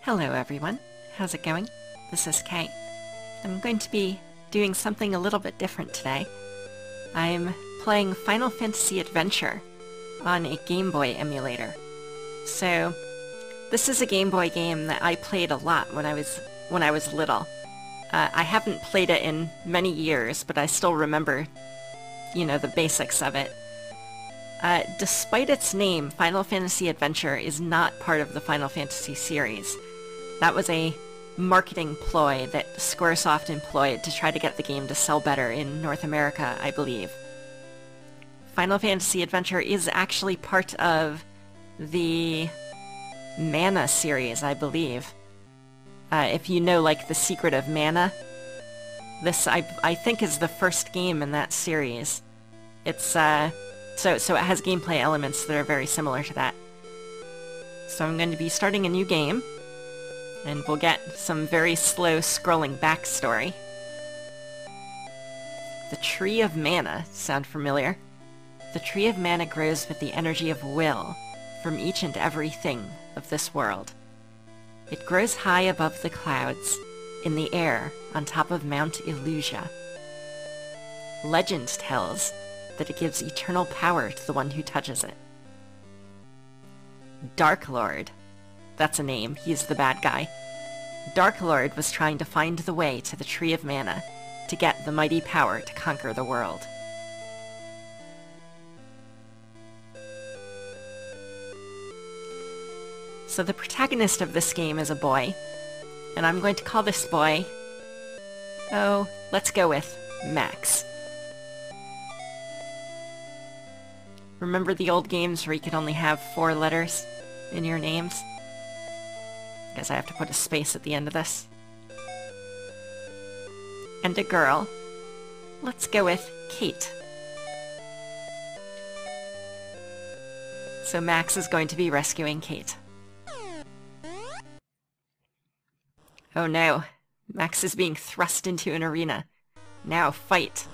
Hello everyone, how's it going? This is Kay. I'm going to be doing something a little bit different today. I'm playing Final Fantasy Adventure on a Game Boy emulator. So, this is a Game Boy game that I played a lot when I was little. I haven't played it in many years, but I still remember, the basics of it. Despite its name, Final Fantasy Adventure is not part of the Final Fantasy series. That was a marketing ploy that Squaresoft employed to try to get the game to sell better in North America, I believe. Final Fantasy Adventure is actually part of the Mana series, I believe. If you know, like, The Secret of Mana, this, I think, is the first game in that series. It's, so it has gameplay elements that are very similar to that. So I'm going to be starting a new game, and we'll get some very slow scrolling backstory. The Tree of Mana. Sound familiar? The Tree of Mana grows with the energy of will from each and every thing of this world. It grows high above the clouds, in the air, on top of Mount Illusia. Legend tells that it gives eternal power to the one who touches it. Dark Lord. That's a name. He's the bad guy. Dark Lord was trying to find the way to the Tree of Mana to get the mighty power to conquer the world. So the protagonist of this game is a boy, and I'm going to call this boy, let's go with Max. Remember the old games where you could only have 4 letters in your names? Guess I have to put a space at the end of this. And a girl. Let's go with Kate. So Max is going to be rescuing Kate. Oh no, Max is being thrust into an arena. Now fight.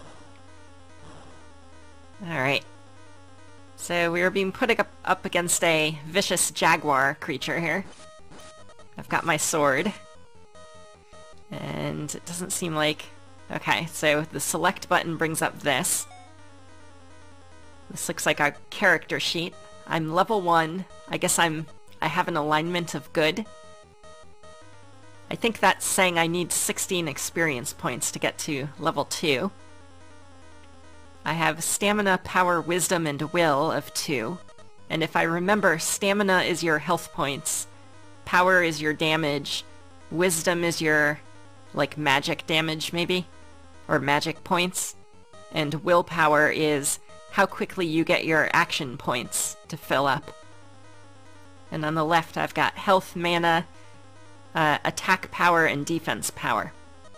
Alright. So we are being put up against a vicious jaguar creature here. I've got my sword. And it doesn't seem like... Okay, so the select button brings up this. This looks like our character sheet. I'm level 1. I guess I have an alignment of good. I think that's saying I need 16 experience points to get to level 2. I have stamina, power, wisdom, and will of 2. And if I remember, stamina is your health points, power is your damage, wisdom is your, like, magic damage, maybe? Or magic points. And willpower is how quickly you get your action points to fill up. And on the left I've got health, mana, attack power, and defense power.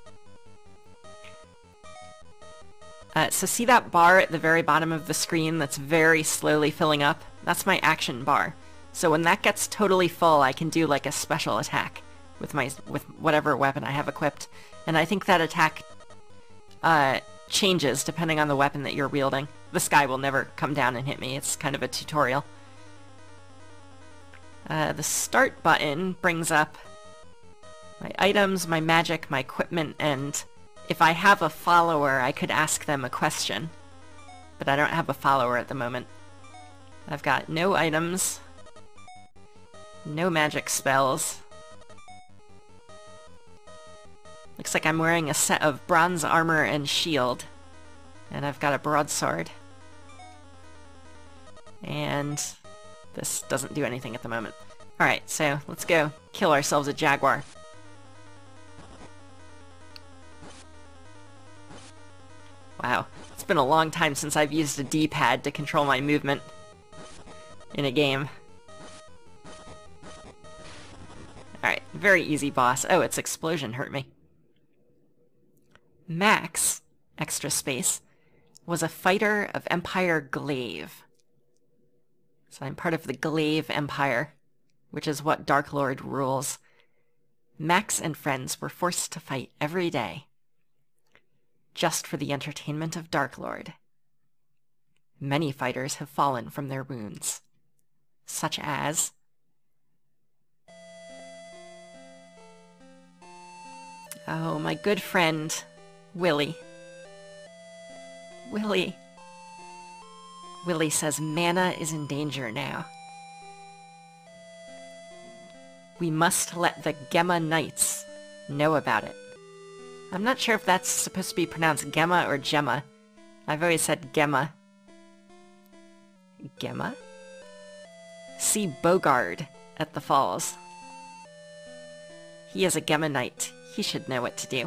So see that bar at the very bottom of the screen that's very slowly filling up? That's my action bar. So when that gets totally full, I can do like a special attack with whatever weapon I have equipped. And I think that attack changes depending on the weapon that you're wielding. This guy will never come down and hit me. It's kind of a tutorial. The start button brings up my items, my magic, my equipment, and if I have a follower, I could ask them a question. But I don't have a follower at the moment. I've got no items, no magic spells. Looks like I'm wearing a set of bronze armor and shield. And I've got a broadsword. And this doesn't do anything at the moment. Alright, so let's go kill ourselves a jaguar. Wow, it's been a long time since I've used a D-pad to control my movement in a game. Alright, very easy boss. Oh, its explosion hurt me. Max, extra space, was a fighter of Empire Glaive. So I'm part of the Glaive Empire, which is what Dark Lord rules. Max and friends were forced to fight every day, just for the entertainment of Dark Lord. Many fighters have fallen from their wounds, such as Oh, my good friend, Willy. Willy. Willy says Mana is in danger now. We must let the Gemma Knights know about it. I'm not sure if that's supposed to be pronounced Gemma or Gemma. I've always said Gemma. Gemma? See Bogard at the falls. He is a Gemma Knight. He should know what to do.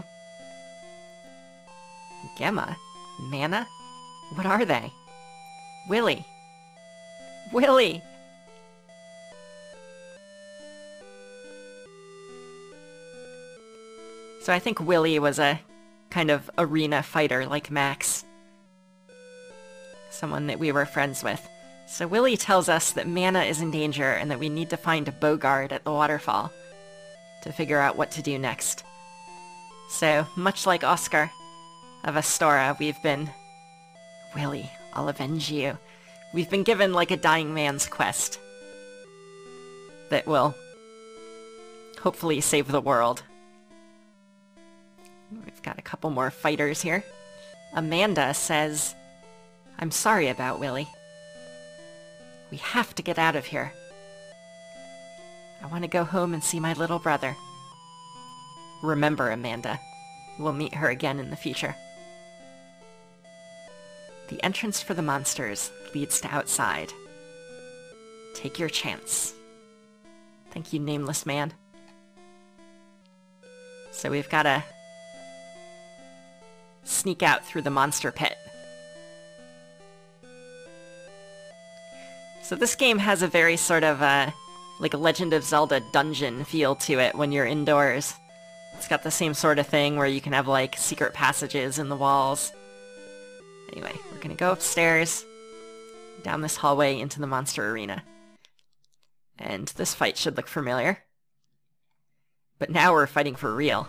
Gemma? Mana? What are they? Willy. Willy! So I think Willy was a kind of arena fighter like Max. Someone that we were friends with. So Willy tells us that Mana is in danger and that we need to find Bogard at the waterfall to figure out what to do next. So, much like Oscar of Astora, we've been... Willy, I'll avenge you. We've been given like a dying man's quest that will hopefully save the world. We've got a couple more fighters here. Amanda says, I'm sorry about Willy. We have to get out of here. I want to go home and see my little brother. Remember, Amanda. We'll meet her again in the future. The entrance for the monsters leads to outside. Take your chance. Thank you, nameless man. So we've got to sneak out through the monster pit. So this game has a very sort of like a Legend of Zelda dungeon feel to it when you're indoors. It's got the same sort of thing where you can have like secret passages in the walls. Anyway, we're gonna go upstairs, down this hallway into the monster arena. And this fight should look familiar. But now we're fighting for real.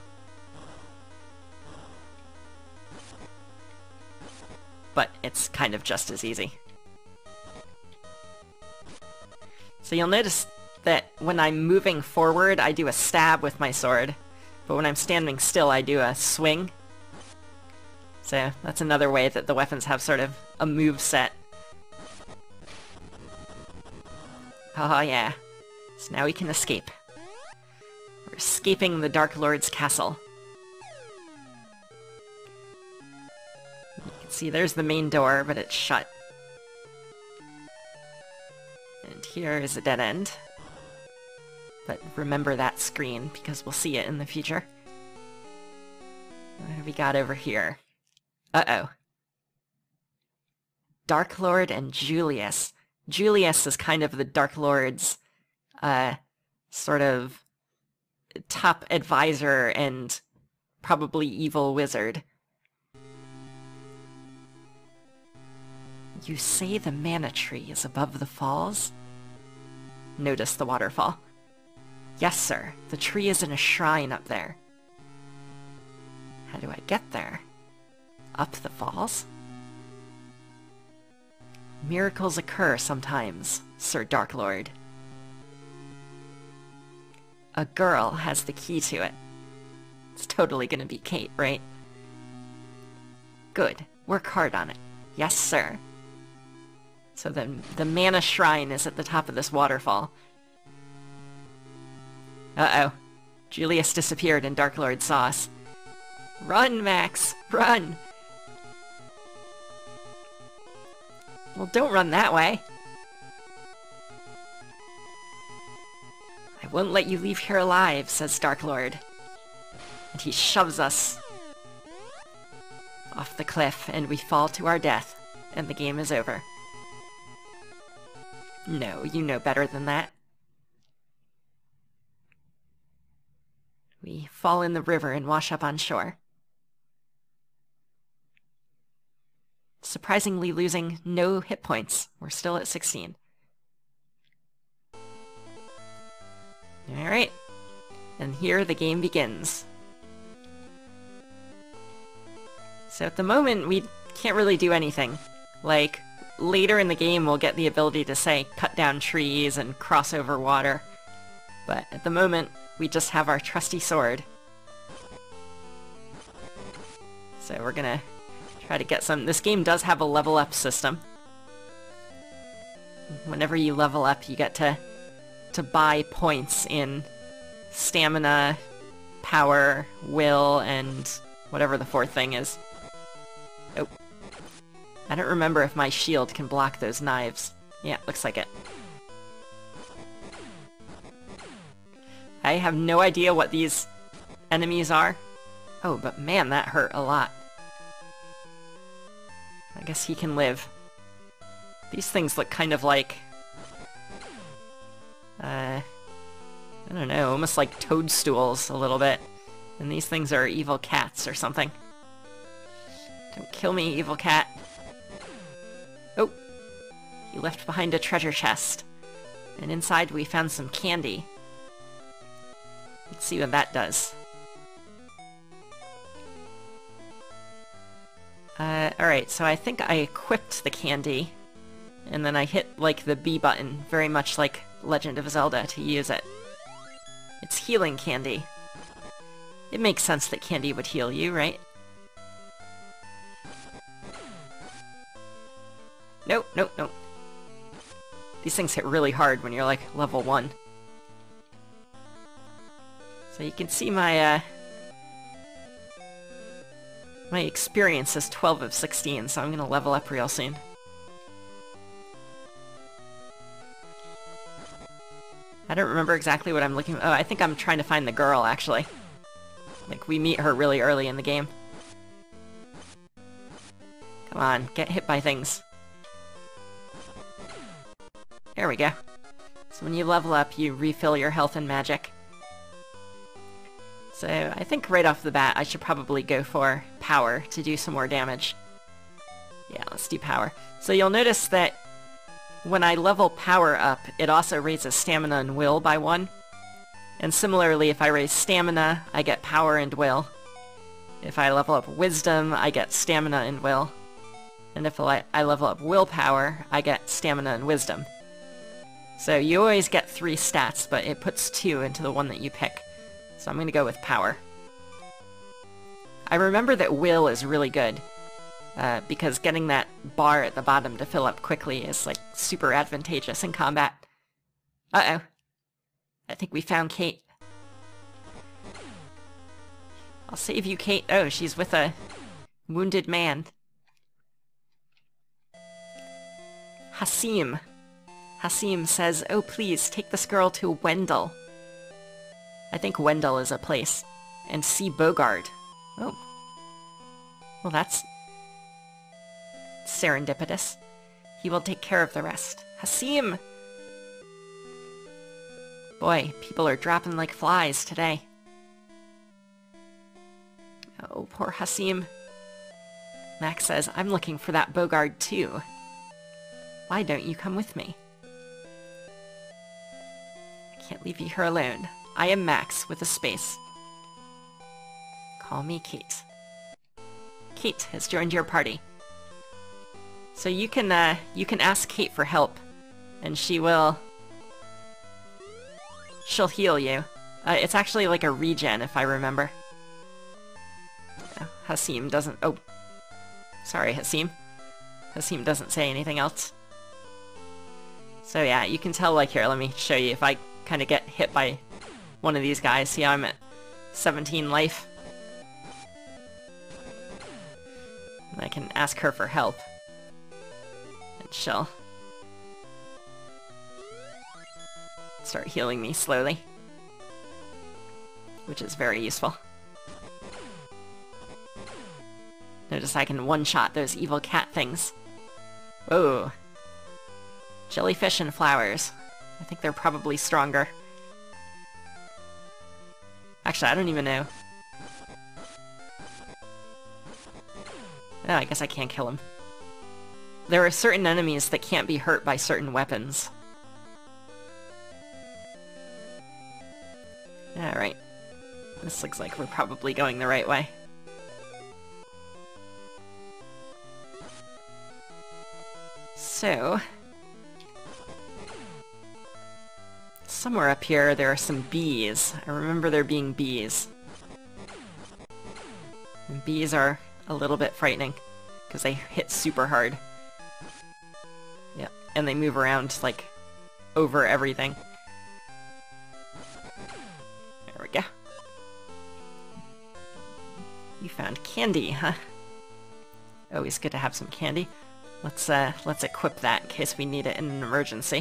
But it's kind of just as easy. So you'll notice that when I'm moving forward, I do a stab with my sword. But when I'm standing still, I do a swing. So that's another way that the weapons have sort of a move set. Oh yeah. So now we can escape. We're escaping the Dark Lord's castle. You can see there's the main door, but it's shut. And here is a dead end. But remember that screen, because we'll see it in the future. What have we got over here? Uh-oh. Dark Lord and Julius. Julius is kind of the Dark Lord's, sort of top advisor and probably evil wizard. You say the mana tree is above the falls? Notice the waterfall. Yes, sir. The tree is in a shrine up there. How do I get there? Up the falls? Miracles occur sometimes, Sir Dark Lord. A girl has the key to it. It's totally gonna be Kate, right? Good. Work hard on it. Yes, sir. So then the mana shrine is at the top of this waterfall. Uh-oh. Julius disappeared and Dark Lord saw us. Run, Max! Run! Well, don't run that way. I won't let you leave here alive, says Dark Lord. And he shoves us off the cliff, and we fall to our death, and the game is over. No, you know better than that. We fall in the river and wash up on shore. Surprisingly losing no hit points. We're still at 16. Alright. And here the game begins. So at the moment, we can't really do anything. Like, later in the game we'll get the ability to, say, cut down trees and cross over water. But at the moment, we just have our trusty sword. So we're gonna try to get some... This game does have a level up system. Whenever you level up, you get to buy points in stamina, power, will, and whatever the fourth thing is. Oh. I don't remember if my shield can block those knives. Yeah, looks like it. I have no idea what these enemies are. Oh, but man, that hurt a lot. I guess he can live. These things look kind of like... I don't know, almost like toadstools a little bit. And these things are evil cats or something. Don't kill me, evil cat. Oh! He left behind a treasure chest. And inside we found some candy. Let's see what that does. Alright, so I think I equipped the candy. And then I hit, like, the B button, very much like Legend of Zelda, to use it. It's healing candy. It makes sense that candy would heal you, right? Nope, nope, nope. These things hit really hard when you're, like, level 1. So you can see my, my experience is 12 of 16, so I'm gonna level up real soon. I don't remember exactly what I'm looking for. Oh, I think I'm trying to find the girl, actually. Like, we meet her really early in the game. Come on, get hit by things. There we go. So when you level up, you refill your health and magic. So I think right off the bat, I should probably go for power to do some more damage. Yeah, let's do power. So you'll notice that when I level power up, it also raises stamina and will by 1. And similarly, if I raise stamina, I get power and will. If I level up wisdom, I get stamina and will. And if I level up willpower, I get stamina and wisdom. So you always get 3 stats, but it puts 2 into the one that you pick. So I'm going to go with power. I remember that will is really good. Because getting that bar at the bottom to fill up quickly is, like, super advantageous in combat. Uh-oh. I think we found Kate. I'll save you, Kate. Oh, she's with a wounded man. Hasim. Hasim says, "Oh, please, take this girl to Wendell." I think Wendell is a place. And see Bogard. Oh. Well, that's serendipitous. He will take care of the rest. Hasim! Boy, people are dropping like flies today. Oh, poor Hasim. Max says, "I'm looking for that Bogard too. Why don't you come with me?" I can't leave you here alone. I am Max with a space. Call me Kate. Kate has joined your party. So you can ask Kate for help, and she'll heal you. It's actually like a regen, if I remember. Hasim doesn't... Oh. Sorry, Hasim. Hasim doesn't say anything else. So yeah, you can tell, like, here, let me show you. If I kind of get hit by one of these guys, see how I'm at 17 life? And I can ask her for help. And she'll start healing me slowly, which is very useful. Notice I can one-shot those evil cat things. Whoa. Jellyfish and flowers. I think they're probably stronger. Actually, I don't even know. Oh, I guess I can't kill him. There are certain enemies that can't be hurt by certain weapons. Alright. This looks like we're probably going the right way. So... somewhere up here there are some bees. I remember there being bees. And bees are a little bit frightening, because they hit super hard. Yeah, and they move around, like, over everything. There we go. You found candy, huh? Always good to have some candy. Let's equip that in case we need it in an emergency.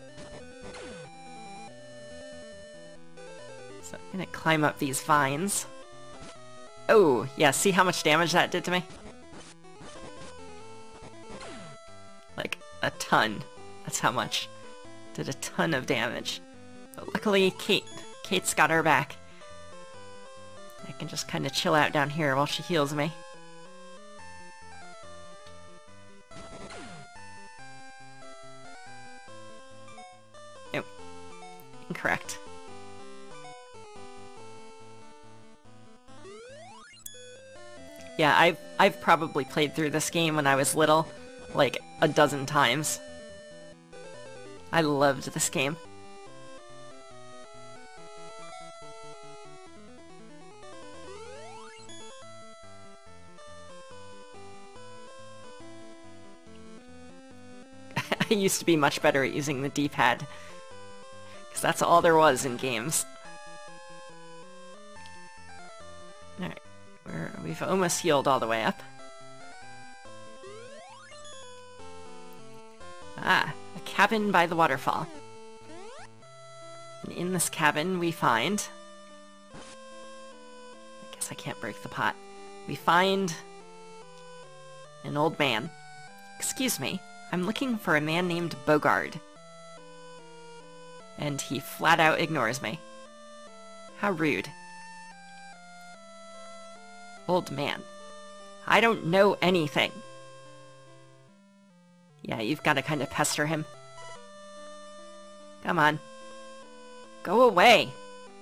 So I'm gonna climb up these vines. Oh, yeah, see how much damage that did to me? Like, a ton. That's how much. Did a ton of damage. But luckily, Kate's got her back. I can just kind of chill out down here while she heals me. Nope. Incorrect. Yeah, I've probably played through this game when I was little, like, a dozen times. I loved this game. I used to be much better at using the D-pad, because that's all there was in games. Alright, we've almost healed all the way up. Ah, a cabin by the waterfall. And in this cabin we find... I guess I can't break the pot. We find... an old man. Excuse me, I'm looking for a man named Bogard. And he flat out ignores me. How rude. Old man. I don't know anything. Yeah, you've got to kind of pester him. Come on. Go away.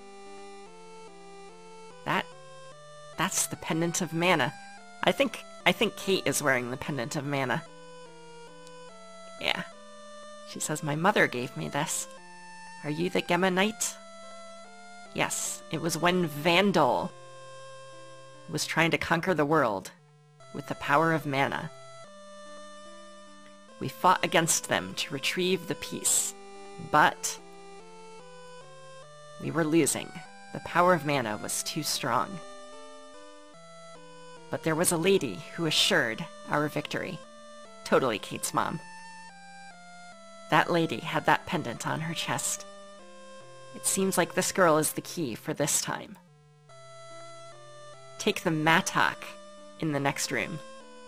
That's the Pendant of Mana. I think Kate is wearing the Pendant of Mana. Yeah. She says my mother gave me this. Are you the Gemma Knight? Yes, it was when Vandal was trying to conquer the world with the power of mana. We fought against them to retrieve the peace, but we were losing. The power of mana was too strong. But there was a lady who assured our victory. Totally Kate's mom. That lady had that pendant on her chest. It seems like this girl is the key for this time. Take the mattock in the next room.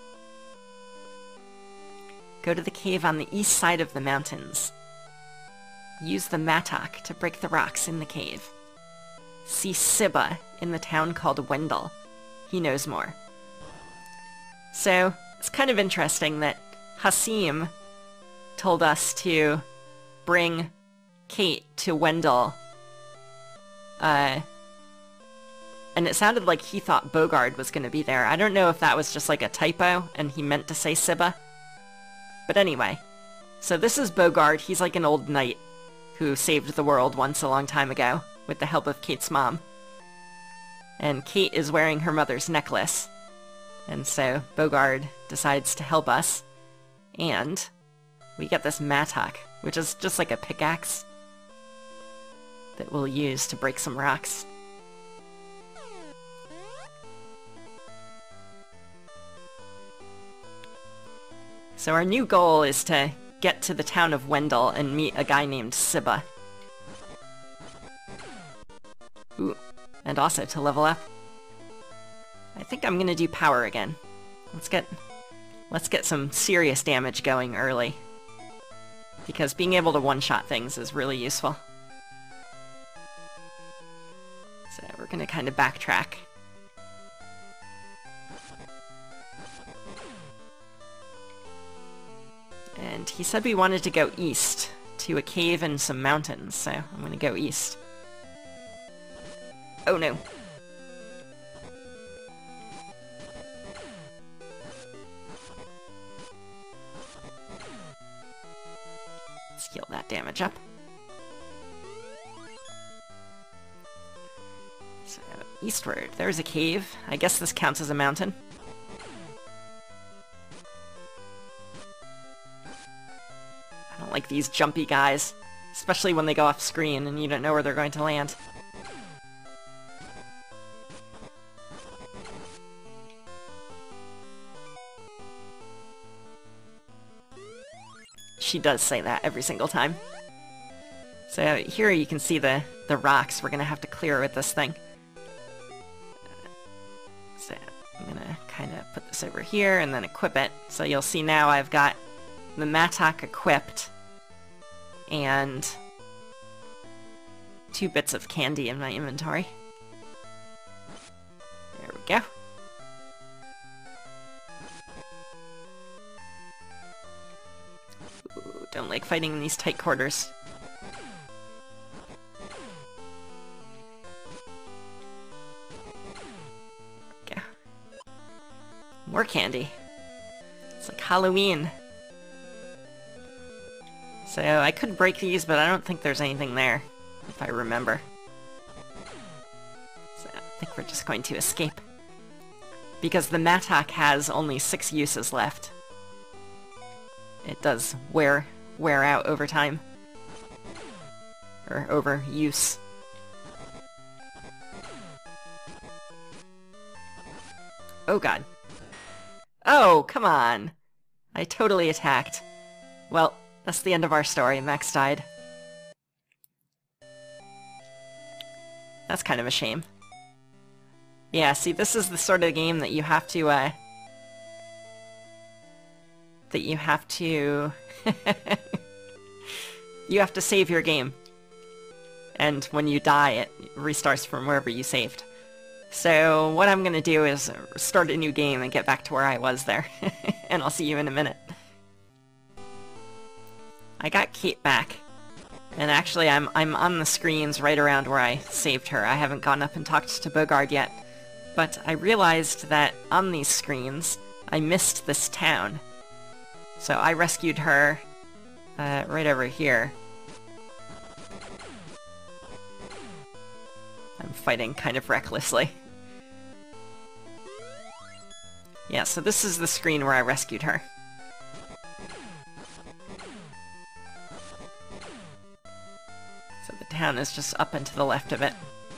Go to the cave on the east side of the mountains. Use the mattock to break the rocks in the cave. See Sibba in the town called Wendel. He knows more. So, it's kind of interesting that Hasim told us to bring Kate to Wendel. And it sounded like he thought Bogard was going to be there. I don't know if that was just like a typo and he meant to say Sibba. But anyway, so this is Bogard. He's like an old knight who saved the world once a long time ago with the help of Kate's mom. And Kate is wearing her mother's necklace. And so Bogard decides to help us. And we get this mattock, which is just like a pickaxe that we'll use to break some rocks. So our new goal is to get to the town of Wendel and meet a guy named Sibba. Ooh, and also to level up. I think I'm gonna do power again. Let's get some serious damage going early. Because being able to one-shot things is really useful. So we're gonna kind of backtrack. And he said we wanted to go east to a cave and some mountains, so I'm gonna go east. Oh no. Let's heal that damage up. So, eastward. There's a cave. I guess this counts as a mountain. these jumpy guys, especially when they go off screen and you don't know where they're going to land. She does say that every single time. So here you can see the rocks we're gonna have to clear with this thing. So I'm gonna kind of put this over here and then equip it. So you'll see now I've got the mattock equipped and 2 bits of candy in my inventory. There we go. Ooh, don't like fighting in these tight quarters. Go. More candy. It's like Halloween. So I could break these, but I don't think there's anything there, if I remember. So I think we're just going to escape. Because the mattock has only 6 uses left. It does wear out over time. Or over use. Oh god. Oh, come on! I totally attacked. Well, that's the end of our story. Max died. That's kind of a shame. Yeah, see, this is the sort of game that you have to, you have to save your game. And when you die, it restarts from wherever you saved. So what I'm gonna do is start a new game and get back to where I was there. And I'll see you in a minute. I got Kate back. And actually I'm on the screens right around where I saved her. I haven't gone up and talked to Bogard yet. But I realized that on these screens, I missed this town. So I rescued her right over here. I'm fighting kind of recklessly. Yeah, so this is the screen where I rescued her. So the town is just up and to the left of it.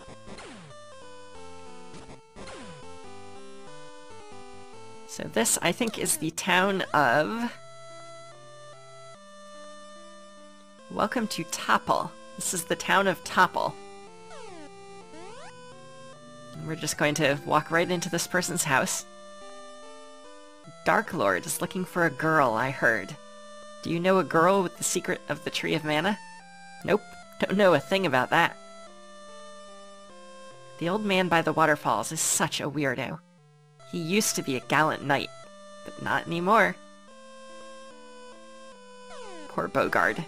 So this, I think, is the town of... Welcome to Topple. This is the town of Topple. And we're just going to walk right into this person's house. Dark Lord is looking for a girl, I heard. Do you know a girl with the secret of the Tree of Mana? Nope, don't know a thing about that. The old man by the waterfalls is such a weirdo. He used to be a gallant knight, but not anymore. Poor Bogard.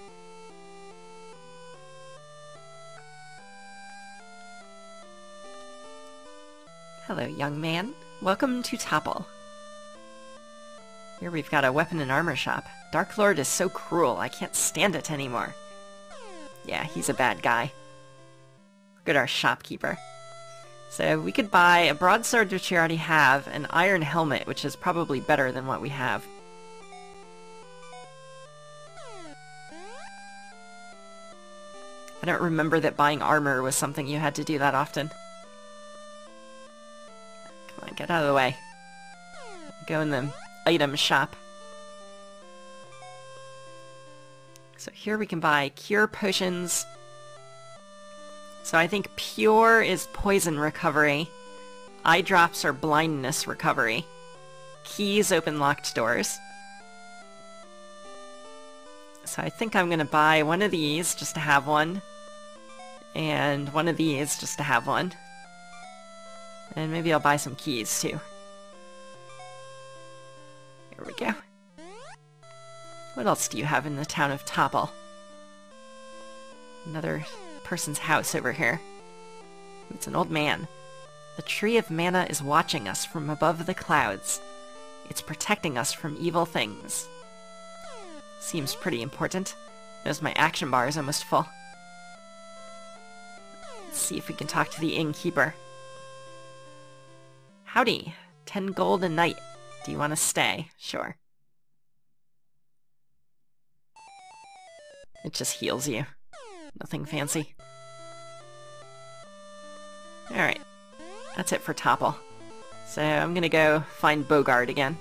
Hello, young man. Welcome to Topple. Here we've got a weapon and armor shop. Dark Lord is so cruel, I can't stand it anymore. Yeah, he's a bad guy. Look at our shopkeeper. So we could buy a broadsword, which we already have, an iron helmet, which is probably better than what we have. I don't remember that buying armor was something you had to do that often. Come on, get out of the way. Go in the item shop. So here we can buy cure potions. So I think pure is poison recovery. Eye drops are blindness recovery. Keys open locked doors. So I think I'm gonna buy one of these just to have one. And one of these just to have one. And maybe I'll buy some keys too. Here we go. What else do you have in the town of Topple? Another person's house over here. It's an old man. The Tree of Mana is watching us from above the clouds. It's protecting us from evil things. Seems pretty important. Notice my action bar is almost full. Let's see if we can talk to the innkeeper. Howdy. 10 gold a night. Do you want to stay? Sure. It just heals you. Nothing fancy. Alright. That's it for Topple. So I'm gonna go find Bogard again.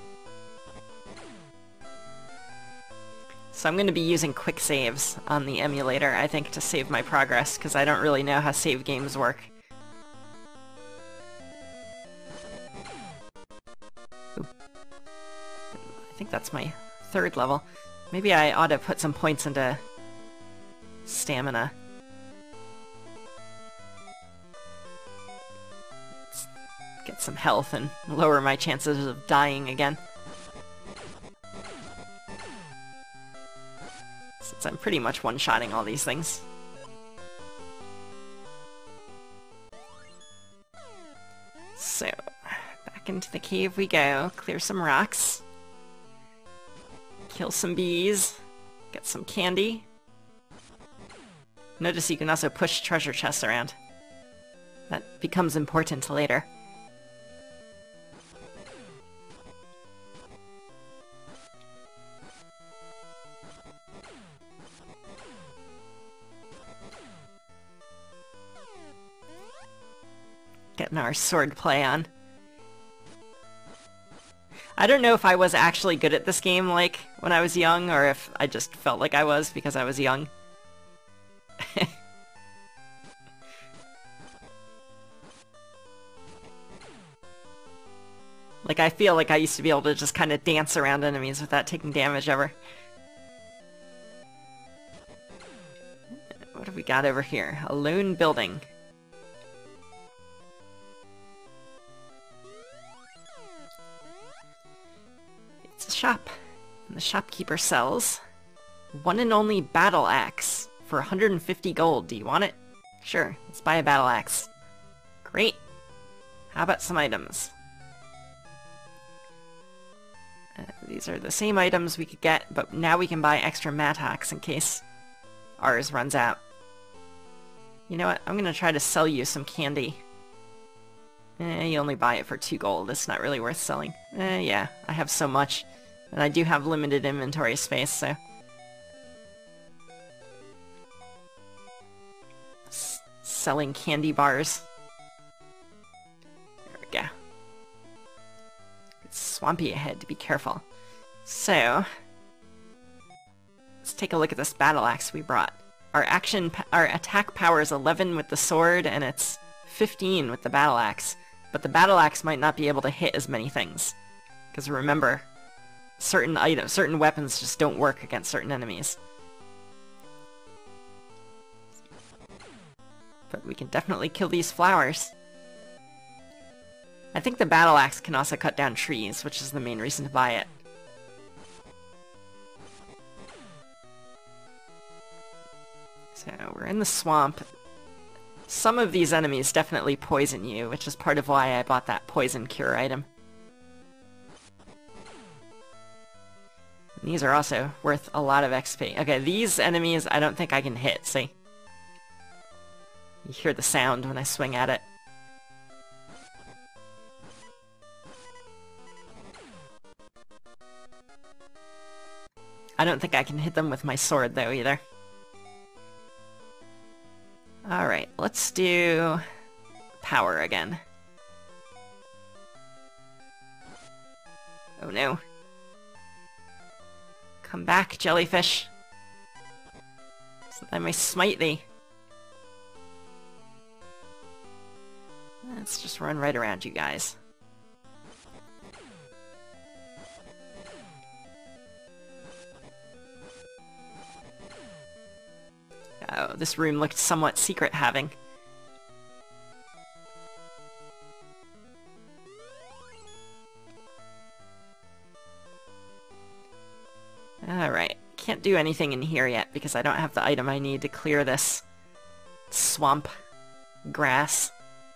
So I'm gonna be using quick saves on the emulator, I think, to save my progress, because I don't really know how save games work. Ooh. I think that's my 3rd level. Maybe I ought to put some points into stamina. Let's get some health and lower my chances of dying again. Since I'm pretty much one-shotting all these things. So, back into the cave we go. Clear some rocks. Kill some bees. Get some candy. Notice you can also push treasure chests around. That becomes important later. Getting our sword play on. I don't know if I was actually good at this game, like, when I was young, or if I just felt like I was because I was young. Like, I feel like I used to be able to just kind of dance around enemies without taking damage ever. What have we got over here? A lone building. It's a shop. And the shopkeeper sells one and only battle axe for 150 gold. Do you want it? Sure, let's buy a battle axe. Great. How about some items? These are the same items we could get, but now we can buy extra mattocks in case ours runs out. You know what? I'm gonna try to sell you some candy. You only buy it for 2 gold. It's not really worth selling. Yeah, I have so much. And I do have limited inventory space, so... Selling candy bars. There we go. It's swampy ahead, to be careful. So... let's take a look at this battle axe we brought. Our attack power is 11 with the sword, and it's 15 with the battle axe. But the battle axe might not be able to hit as many things. Because remember, certain weapons just don't work against certain enemies. But we can definitely kill these flowers. I think the battle axe can also cut down trees, which is the main reason to buy it. So, we're in the swamp. Some of these enemies definitely poison you, which is part of why I bought that poison cure item. And these are also worth a lot of XP. Okay, these enemies I don't think I can hit, see? You hear the sound when I swing at it. I don't think I can hit them with my sword though either. Alright, let's do power again. Oh no. Come back, jellyfish. So that I may smite thee. Let's just run right around you guys. Oh, this room looked somewhat secret-having. Alright, can't do anything in here yet because I don't have the item I need to clear this swamp grass.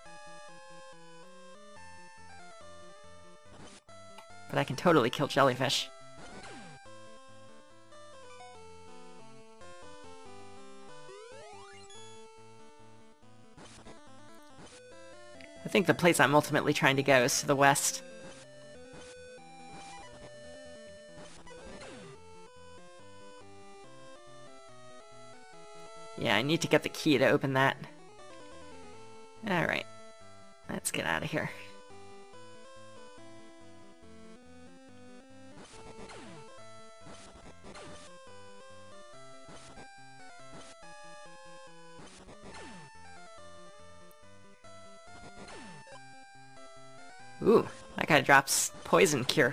But I can totally kill jellyfish. I think the place I'm ultimately trying to go is to the west. Yeah, I need to get the key to open that. Alright. Let's get out of here. Ooh, that guy drops poison cure.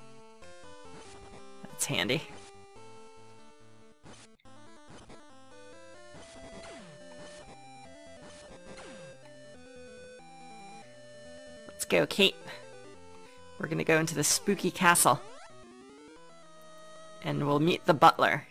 That's handy. Let's go, Kate. We're gonna go into the spooky castle. And we'll meet the butler.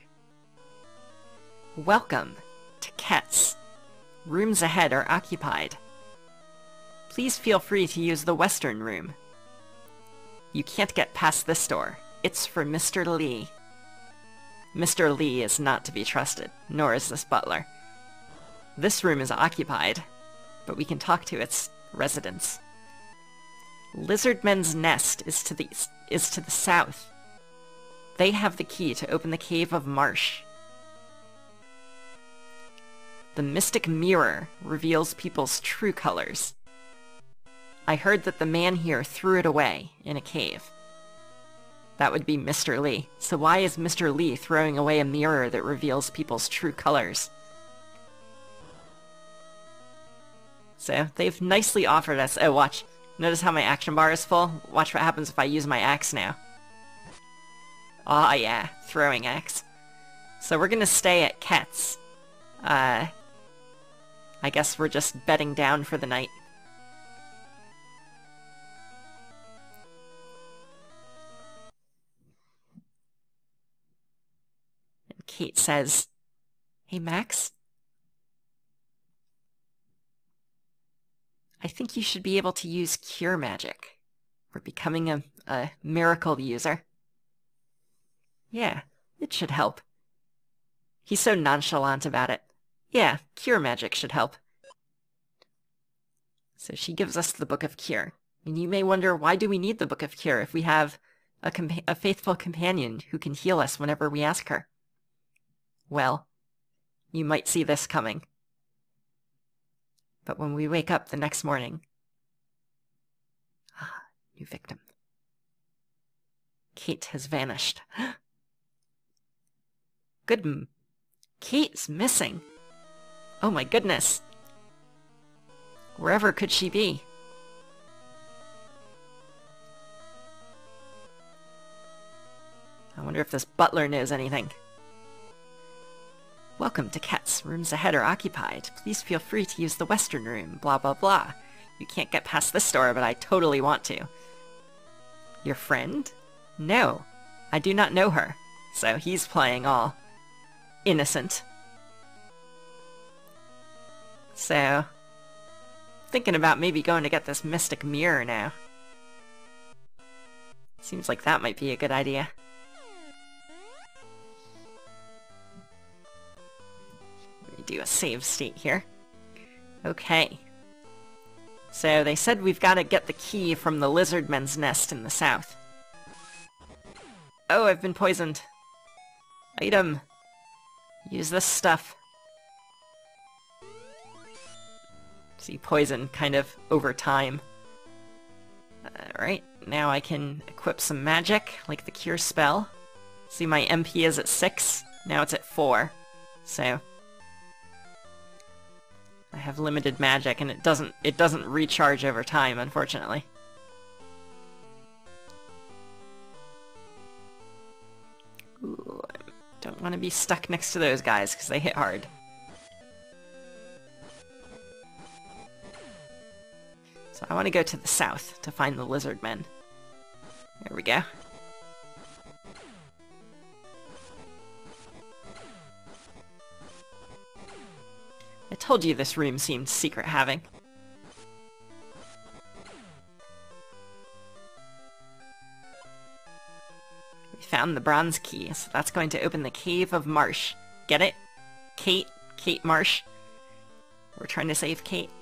Welcome to Ketz. Rooms ahead are occupied. Please feel free to use the western room. You can't get past this door. It's for Mr. Lee. Mr. Lee is not to be trusted, nor is this butler. This room is occupied, but we can talk to its residents. Lizardmen's Nest is to the south. They have the key to open the Cave of Marsh. The mystic mirror reveals people's true colors. I heard that the man here threw it away in a cave. That would be Mr. Lee. So why is Mr. Lee throwing away a mirror that reveals people's true colors? So, they've nicely offered us... Oh, watch. Notice how my action bar is full? Watch what happens if I use my axe now. Ah, yeah. Throwing axe. So we're gonna stay at Ketz. I guess we're just bedding down for the night. Kate says, "Hey, Max? I think you should be able to use cure magic. We're becoming a miracle user." Yeah, it should help. He's so nonchalant about it. Yeah, cure magic should help. So she gives us the Book of Cure. And you may wonder, why do we need the Book of Cure if we have a faithful companion who can heal us whenever we ask her? Well, you might see this coming. But when we wake up the next morning... Ah, new victim. Kate has vanished. Kate's missing. Oh my goodness. Wherever could she be? I wonder if this butler knows anything. Welcome to Ketz. Rooms ahead are occupied. Please feel free to use the western room. Blah blah blah. You can't get past this door, but I totally want to. Your friend? No. I do not know her. So he's playing all innocent. So, thinking about maybe going to get this mystic mirror now. Seems like that might be a good idea. Do a save state here. Okay. So they said we've got to get the key from the Lizardmen's Nest in the south. Oh, I've been poisoned. Item. Use this stuff. See, poison kind of over time. Alright, now I can equip some magic, like the cure spell. See, my MP is at 6, now it's at 4. So... I have limited magic, and it doesn't recharge over time, unfortunately. Ooh, I don't want to be stuck next to those guys, because they hit hard. So I want to go to the south to find the lizard men. There we go. I told you this room seemed secret having. We found the bronze key, so that's going to open the Cave of Marsh. Get it? Kate? Kate Marsh? We're trying to save Kate.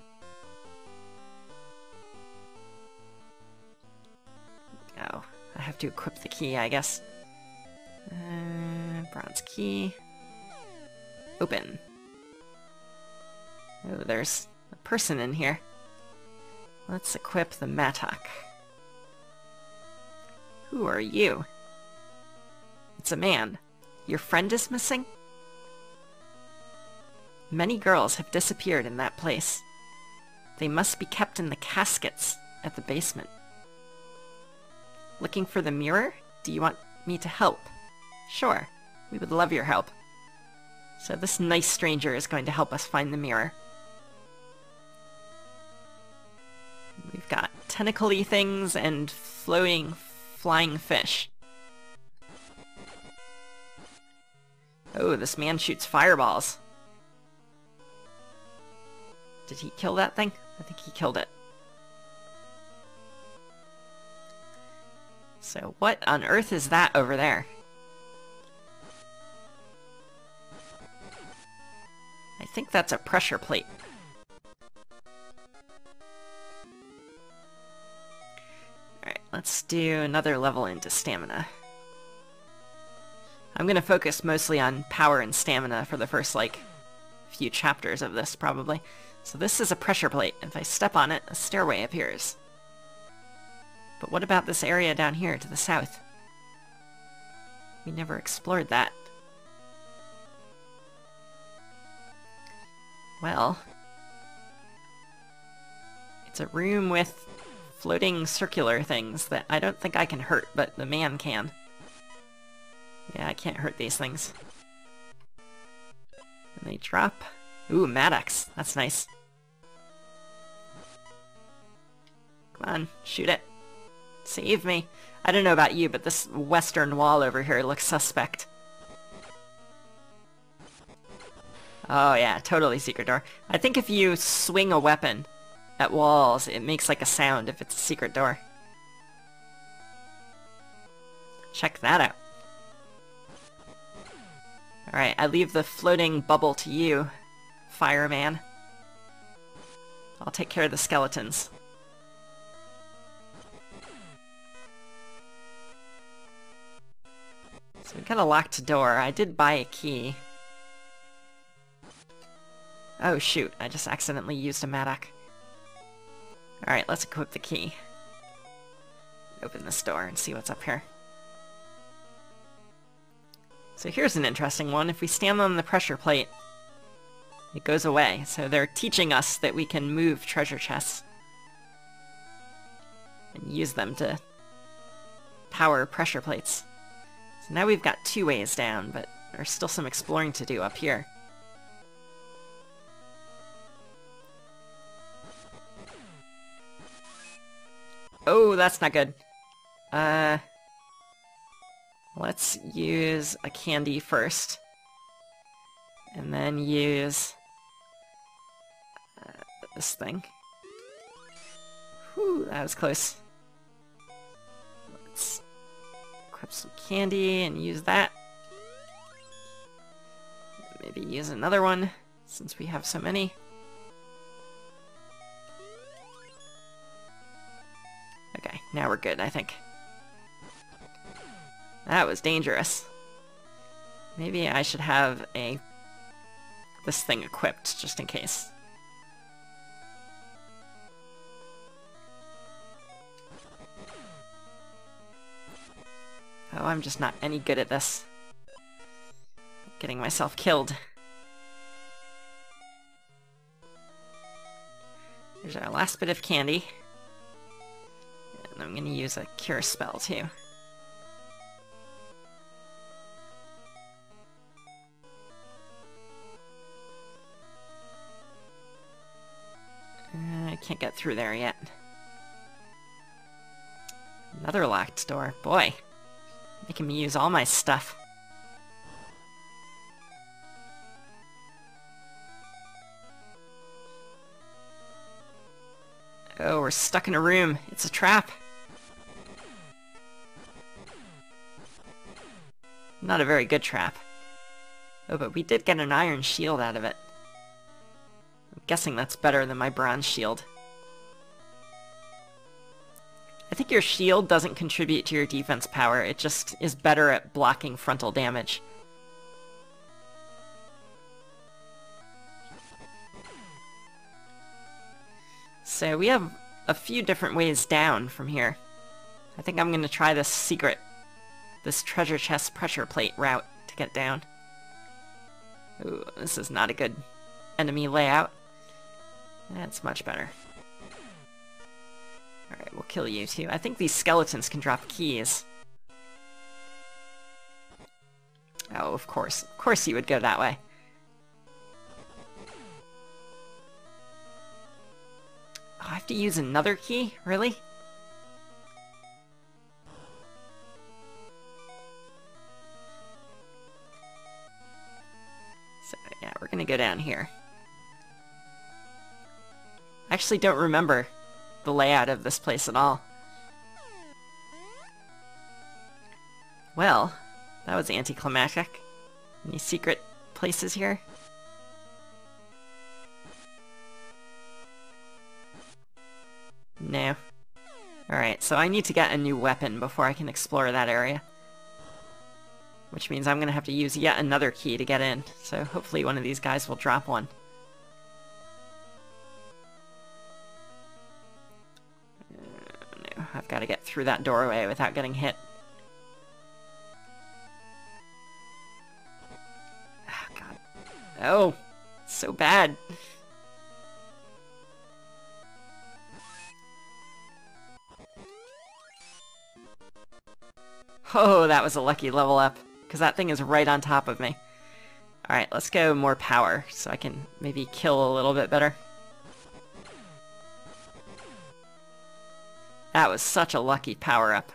Oh, I have to equip the key, I guess. Bronze key. Open. Oh, there's a person in here. Let's equip the mattock. Who are you? It's a man. Your friend is missing? Many girls have disappeared in that place. They must be kept in the caskets at the basement. Looking for the mirror? Do you want me to help? Sure. We would love your help. So this nice stranger is going to help us find the mirror. We've got tentacle-y things and floating, flying fish. Oh, this man shoots fireballs. Did he kill that thing? I think he killed it. So what on earth is that over there? I think that's a pressure plate. Alright, let's do another level into stamina. I'm gonna focus mostly on power and stamina for the first, few chapters of this, probably. So this is a pressure plate. If I step on it, a stairway appears. But what about this area down here to the south? We never explored that. Well, it's a room with floating circular things that I don't think I can hurt, but the man can. Yeah, I can't hurt these things. And they drop. Ooh, Maddox. That's nice. Come on, shoot it. Save me. I don't know about you, but this western wall over here looks suspect. Oh yeah, totally secret door. I think if you swing a weapon at walls, it makes like a sound if it's a secret door. Check that out. Alright, I leave the floating bubble to you, fireman. I'll take care of the skeletons. So we got a locked door. I did buy a key. Oh shoot, I just accidentally used a mattock. Alright, let's equip the key. Open this door and see what's up here. So here's an interesting one. If we stand on the pressure plate, it goes away. So they're teaching us that we can move treasure chests and use them to power pressure plates. So now we've got 2 ways down, but there's still some exploring to do up here. Oh, that's not good. Let's use a candy first. And then use this thing. Whew, that was close. Let's equip some candy and use that. Maybe use another one, since we have so many. Okay, now we're good, I think. That was dangerous. Maybe I should have this thing equipped, just in case. Oh, I'm just not any good at this. Getting myself killed. There's our last bit of candy. And I'm gonna use a cure spell, too. I can't get through there yet. Another locked door. Boy, making me use all my stuff. Oh, we're stuck in a room. It's a trap. Not a very good trap. Oh, but we did get an iron shield out of it. I'm guessing that's better than my bronze shield. I think your shield doesn't contribute to your defense power, it just is better at blocking frontal damage. So we have a few different ways down from here. I think I'm going to try this treasure chest pressure plate route to get down. Ooh, this is not a good enemy layout. That's much better. Alright, we'll kill you too. I think these skeletons can drop keys. Oh, of course. Of course you would go that way. Oh, I have to use another key? Really? So, yeah, we're gonna go down here. I actually don't remember the layout of this place at all. Well, that was anticlimactic. Any secret places here? No. Alright, so I need to get a new weapon before I can explore that area. Which means I'm gonna have to use yet another key to get in, so hopefully one of these guys will drop one. No, I've got to get through that doorway without getting hit. Oh, God. Oh, so bad. Oh, that was a lucky level up, because that thing is right on top of me. Alright, let's go more power, so I can maybe kill a little bit better. That was such a lucky power-up.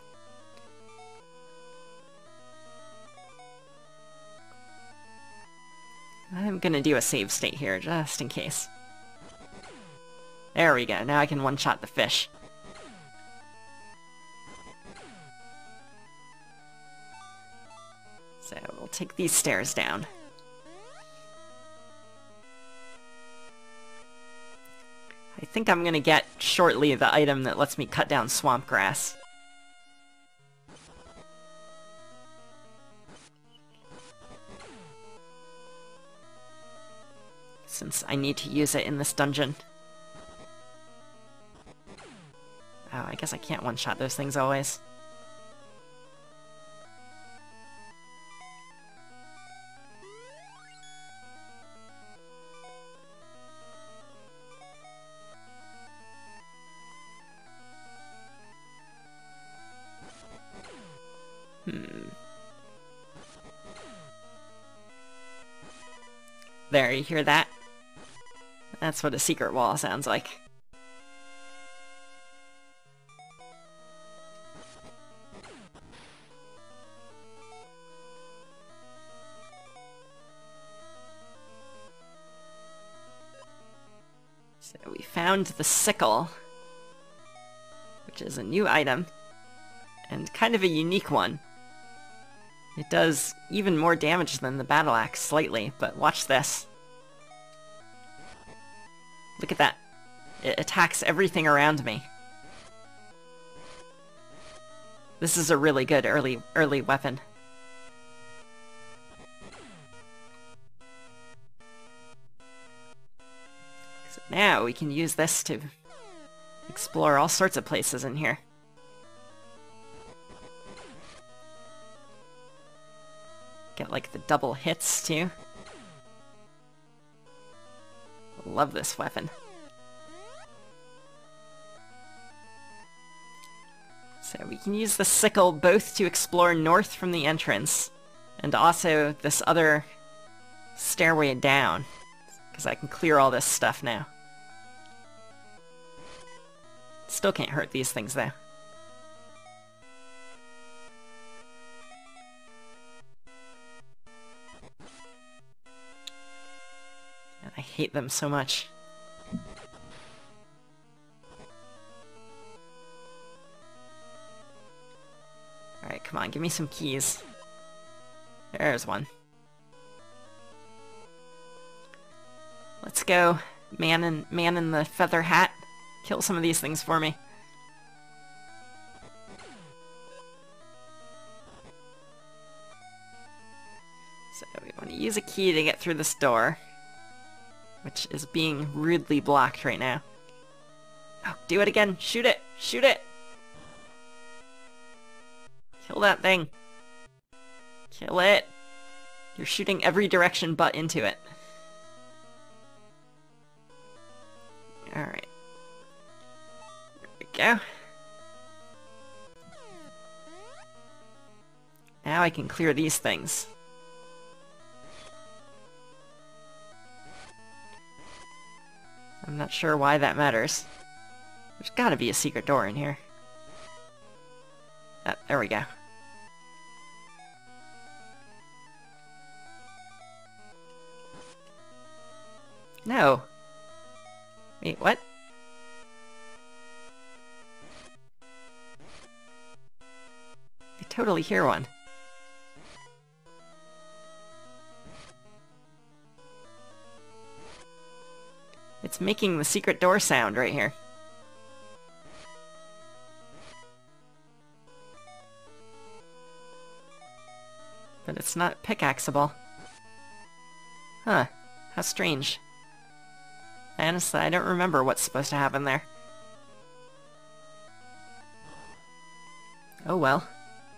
I'm gonna do a save state here, just in case. There we go, now I can one-shot the fish. So, we'll take these stairs down. I think I'm gonna get, shortly, the item that lets me cut down swamp grass. Since I need to use it in this dungeon. Oh, I guess I can't one-shot those things always. There, you hear that? That's what a secret wall sounds like. So we found the sickle, which is a new item, and kind of a unique one. It does even more damage than the battle axe, slightly, but watch this. Look at that. It attacks everything around me. This is a really good early weapon. So now we can use this to explore all sorts of places in here. Get, like, the double hits, too. Love this weapon. So we can use the sickle both to explore north from the entrance, and also this other stairway down, because I can clear all this stuff now. Still can't hurt these things, though. I hate them so much. Alright, come on, give me some keys. There's one. Let's go, man in the feather hat. Kill some of these things for me. So we want to use a key to get through this door, which is being rudely blocked right now. Oh, do it again! Shoot it! Shoot it! Kill that thing! Kill it! You're shooting every direction but into it. Alright. There we go. Now I can clear these things. I'm not sure why that matters. There's gotta be a secret door in here. Ah, there we go. No. Wait, what? I totally hear one. It's making the secret door sound right here. But it's not pickaxeable. Huh. How strange. Honestly, I don't remember what's supposed to happen there. Oh well.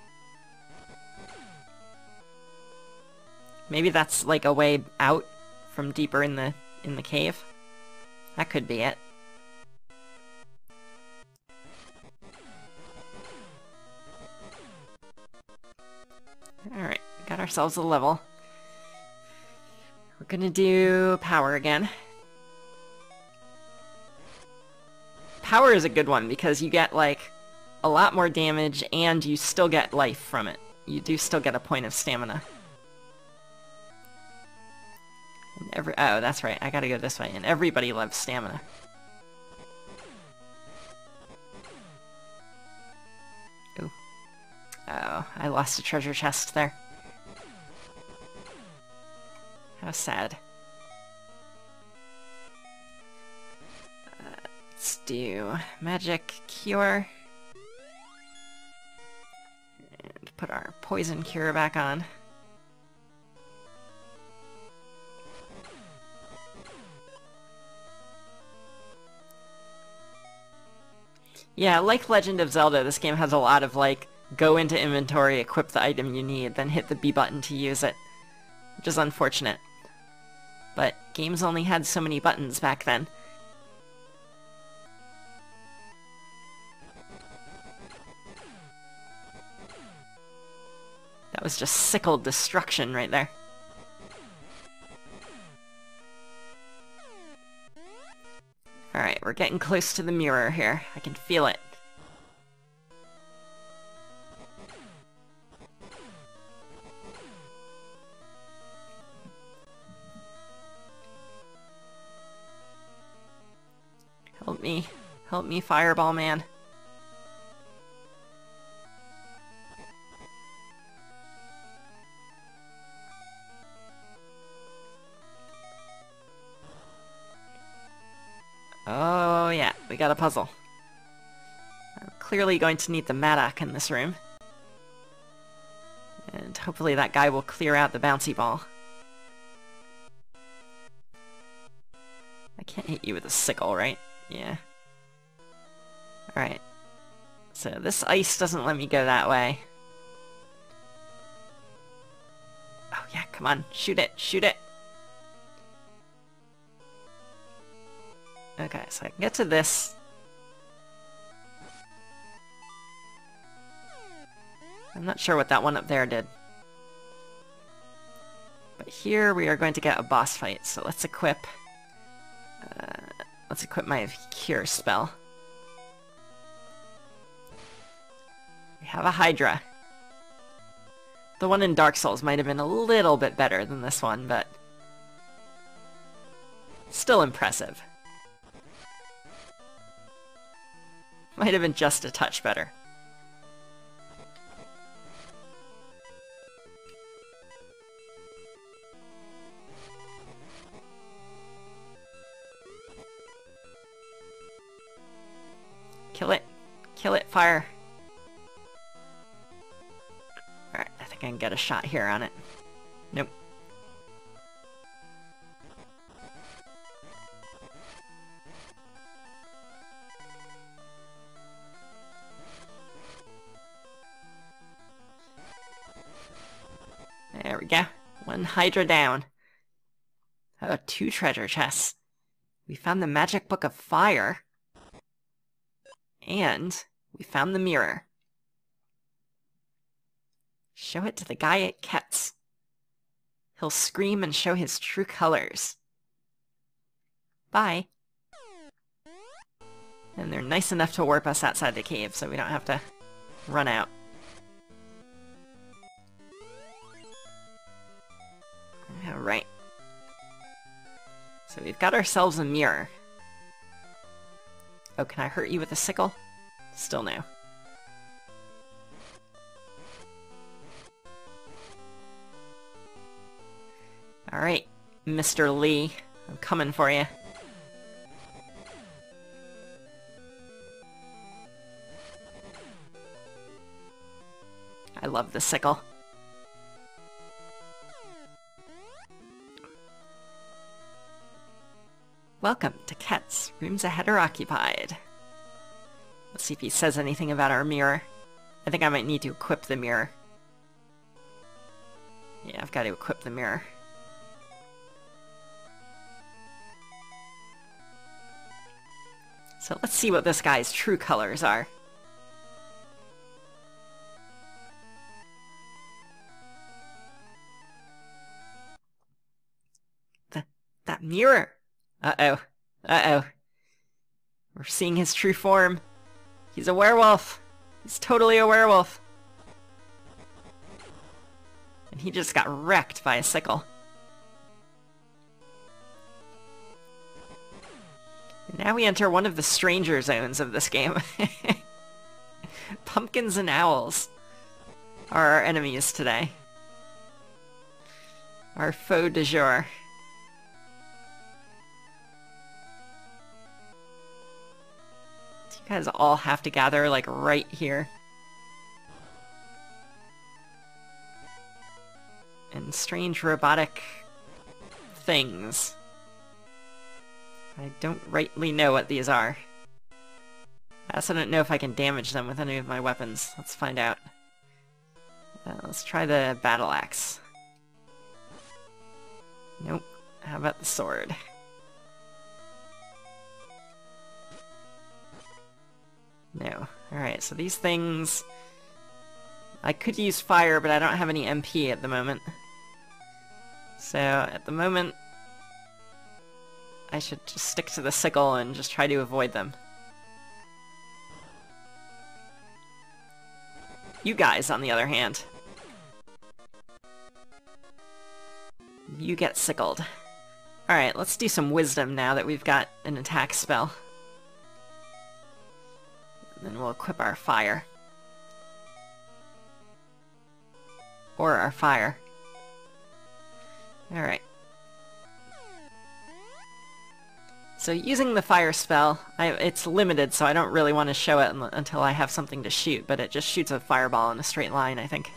Maybe that's like a way out from deeper in the cave. That could be it. Alright, got ourselves a level. We're gonna do power again. Power is a good one because you get like a lot more damage and you still get life from it. You do still get a point of stamina. And oh, that's right, I gotta go this way. And everybody loves stamina. Ooh. Oh, I lost a treasure chest there. How sad. Let's do magic cure. And put our poison cure back on. Yeah, like Legend of Zelda, this game has a lot of like, go into inventory, equip the item you need, then hit the B button to use it. Which is unfortunate. But games only had so many buttons back then. That was just sickled destruction right there. Alright, we're getting close to the mirror here. I can feel it. Help me. Help me, Fireball Man. Oh yeah, we got a puzzle. I'm clearly going to need the Madoc in this room. And hopefully that guy will clear out the bouncy ball. I can't hit you with a sickle, right? Yeah. Alright. So this ice doesn't let me go that way. Oh yeah, come on, shoot it, shoot it! Okay, so I can get to this. I'm not sure what that one up there did. But here we are going to get a boss fight, so let's equip my cure spell. We have a Hydra. The one in Dark Souls might have been a little bit better than this one, but still impressive. Might have been just a touch better. Kill it. Kill it, fire. Alright, I think I can get a shot here on it. Nope. we go. One Hydra down. Oh, 2 treasure chests. We found the magic book of fire. And we found the mirror. Show it to the guy at Ket's. He'll scream and show his true colors. Bye. And they're nice enough to warp us outside the cave, so we don't have to run out. Alright. So we've got ourselves a mirror. Oh, can I hurt you with a sickle? Still no. Alright, Mr. Lee. I'm coming for you. I love the sickle. Welcome to Ket's. Rooms ahead are occupied. Let's see if he says anything about our mirror. I think I might need to equip the mirror. Yeah, I've got to equip the mirror. So let's see what this guy's true colors are. That mirror! Uh-oh. Uh-oh. We're seeing his true form. He's a werewolf. He's totally a werewolf. And he just got wrecked by a sickle. And now we enter one of the stranger zones of this game. Pumpkins and owls are our enemies today. Our foe du jour. You guys all have to gather, like, right here. And strange robotic things. I don't rightly know what these are. I also don't know if I can damage them with any of my weapons. Let's find out. Let's try the battle axe. Nope. How about the sword? No. Alright, so these things... I could use fire, but I don't have any MP at the moment. So, at the moment... I should just stick to the sickle and just try to avoid them. You guys, on the other hand. You get sickled. Alright, let's do some wisdom now that we've got an attack spell. And then we'll equip our fire. Or our fire. Alright. So using the fire spell, it's limited, so I don't really want to show it until I have something to shoot, but it just shoots a fireball in a straight line, I think.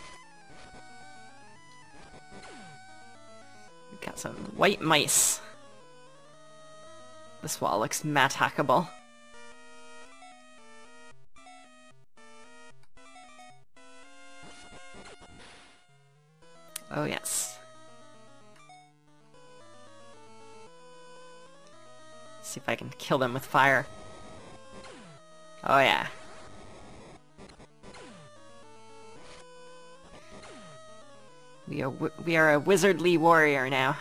We've got some white mice. This wall looks matt-hackable. Oh yes. See if I can kill them with fire. Oh yeah. We are a wizardly warrior now.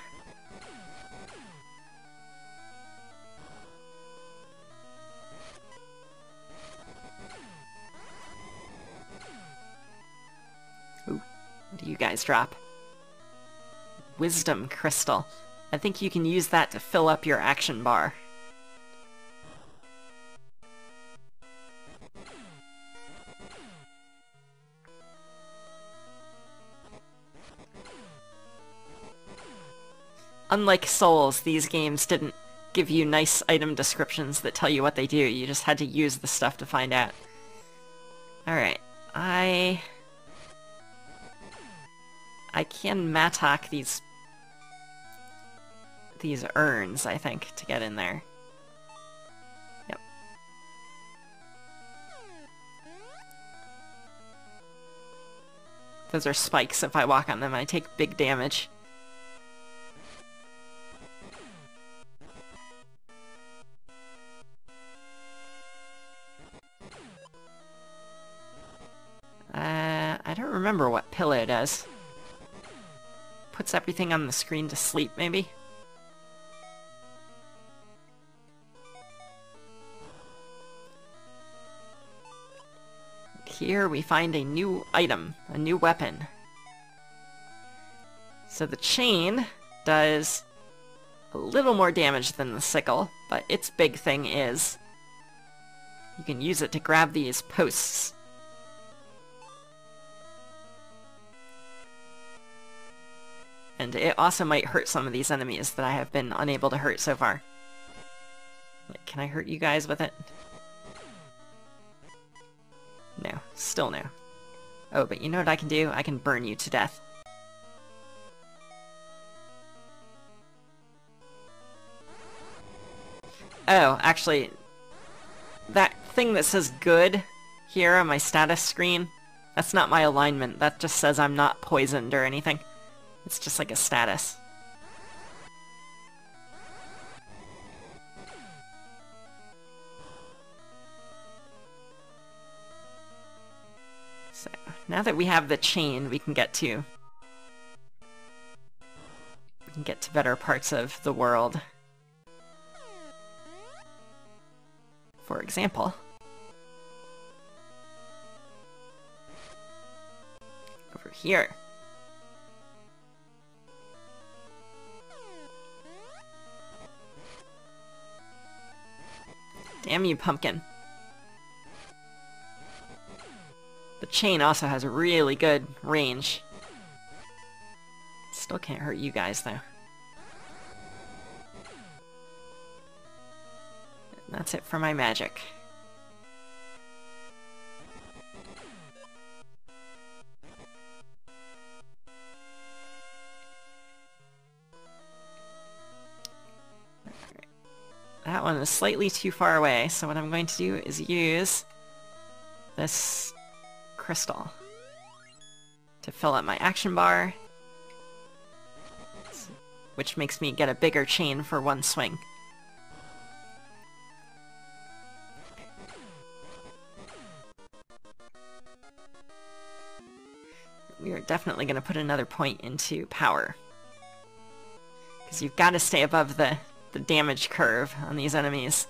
Ooh, what do you guys drop? Wisdom crystal. I think you can use that to fill up your action bar. Unlike Souls, these games didn't give you nice item descriptions that tell you what they do. You just had to use the stuff to find out. Alright, I can mattock these urns, I think, to get in there. Yep. Those are spikes. If I walk on them, I take big damage. I don't remember what Pillow does. Puts everything on the screen to sleep, maybe? Here we find a new item, a new weapon. So the chain does a little more damage than the sickle, but its big thing is you can use it to grab these posts. And it also might hurt some of these enemies that I have been unable to hurt so far. Like, can I hurt you guys with it? No, still no. Oh, but you know what I can do? I can burn you to death. Oh, actually, that thing that says good here on my status screen, that's not my alignment. That just says I'm not poisoned or anything. It's just like a status. So, now that we have the chain, we can get to better parts of the world. For example, over here. Damn you, pumpkin. The chain also has really good range. Still can't hurt you guys, though. And that's it for my magic. That one is slightly too far away, so what I'm going to do is use this crystal to fill up my action bar, which makes me get a bigger chain for one swing. We are definitely going to put another point into power, because you've got to stay above the damage curve on these enemies.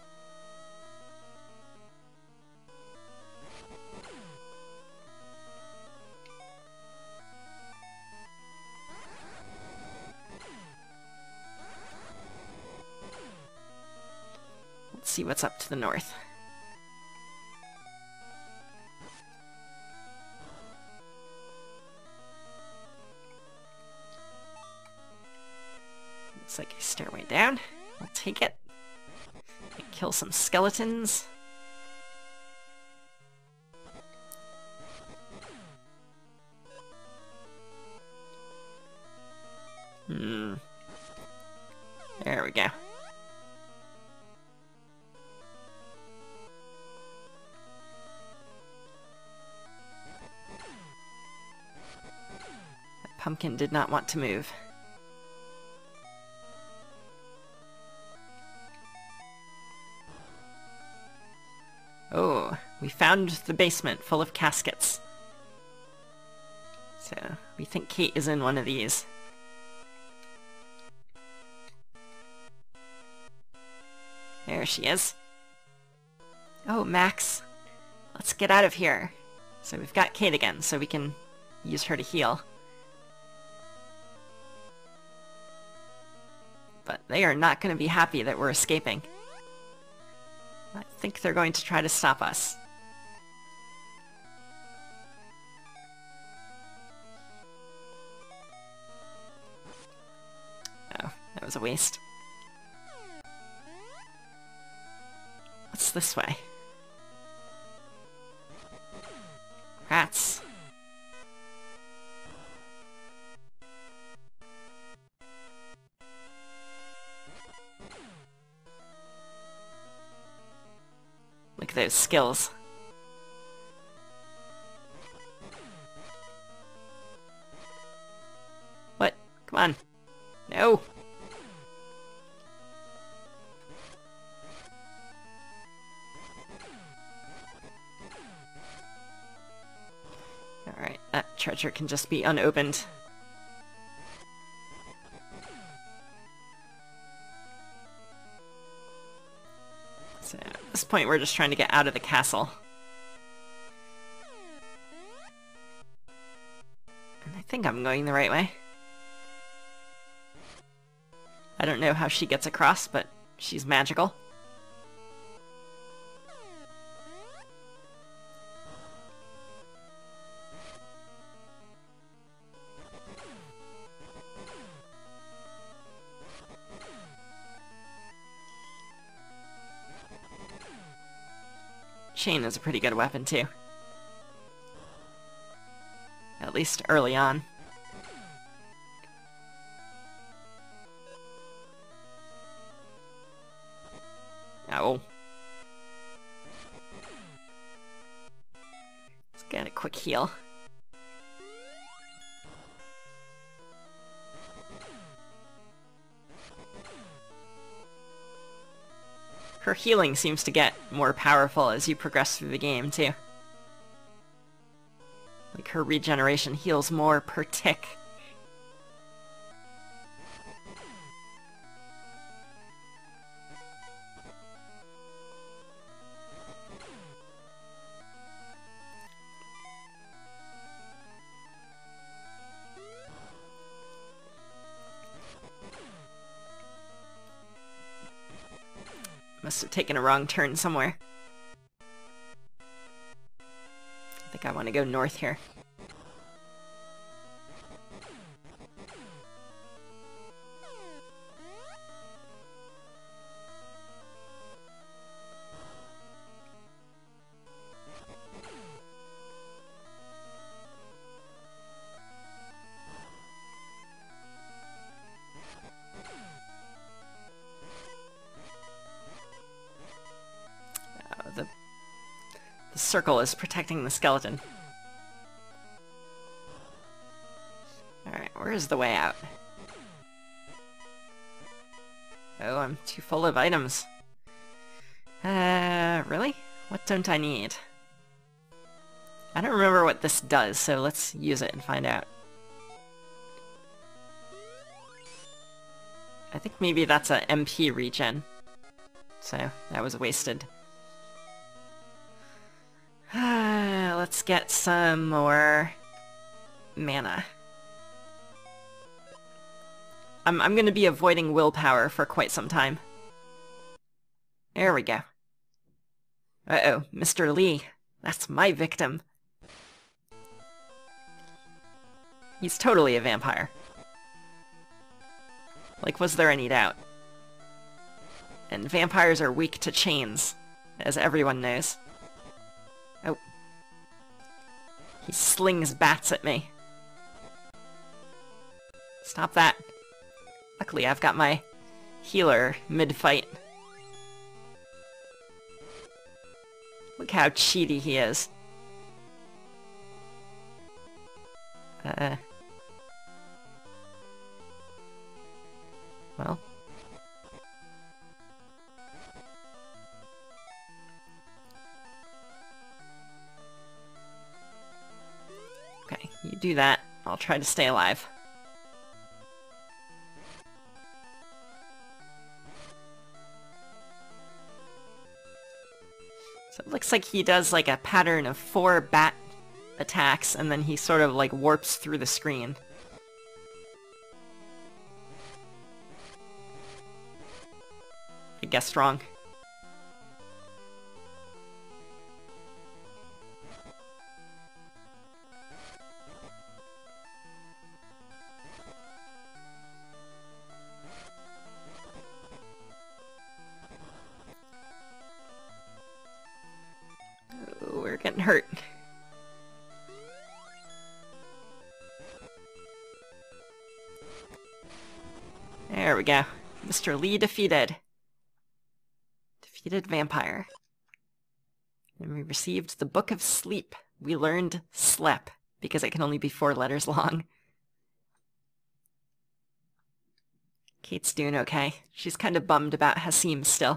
Let's see what's up to the north. Looks like a stairway down. We'll take it. Kill some skeletons. There we go. That pumpkin did not want to move. Oh, we found the basement full of caskets. So, we think Kate is in one of these. There she is. Oh, Max. Let's get out of here. So we've got Kate again, so we can use her to heal. But they are not going to be happy that we're escaping. I think they're going to try to stop us. Oh, that was a waste. What's this way? Rats. Look at those skills. Come on. No. Alright, that treasure can just be unopened. So at this point we're just trying to get out of the castle. And I think I'm going the right way. I don't know how she gets across, but she's magical. Chain is a pretty good weapon, too. At least early on. Oh. Let's get a quick heal. Her healing seems to get more powerful as you progress through the game, too. Like, her regeneration heals more per tick. Must have taken a wrong turn somewhere. I think I want to go north here. The circle is protecting the skeleton. Alright, where is the way out? Oh, I'm too full of items. Really? What don't I need? I don't remember what this does, so let's use it and find out. I think maybe that's a MP regen. So, that was wasted. Let's get some more mana. I'm gonna be avoiding willpower for quite some time. There we go. Uh-oh, Mr. Lee. That's my victim. He's totally a vampire. Like, was there any doubt? And vampires are weak to chains, as everyone knows. Oh. He slings bats at me. Stop that. Luckily, I've got my healer mid-fight. Look how cheaty he is. Well. Okay, you do that. I'll try to stay alive. So it looks like he does like a pattern of 4 bat attacks, and then he sort of like warps through the screen. I guessed wrong. Oh, we're getting hurt. There we go. Mr. Lee defeated. Defeated vampire. And we received the Book of Sleep. We learned Slep, because it can only be 4 letters long. Kate's doing okay. She's kind of bummed about Hasim still.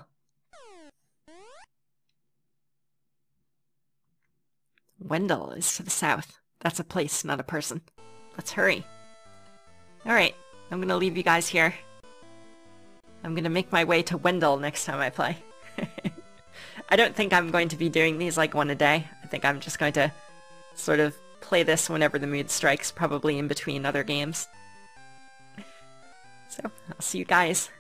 Wendell is to the south. That's a place, not a person. Let's hurry. Alright, I'm gonna leave you guys here. I'm gonna make my way to Wendell next time I play. I don't think I'm going to be doing these like one a day. I think I'm just going to sort of play this whenever the mood strikes, probably in between other games. So, I'll see you guys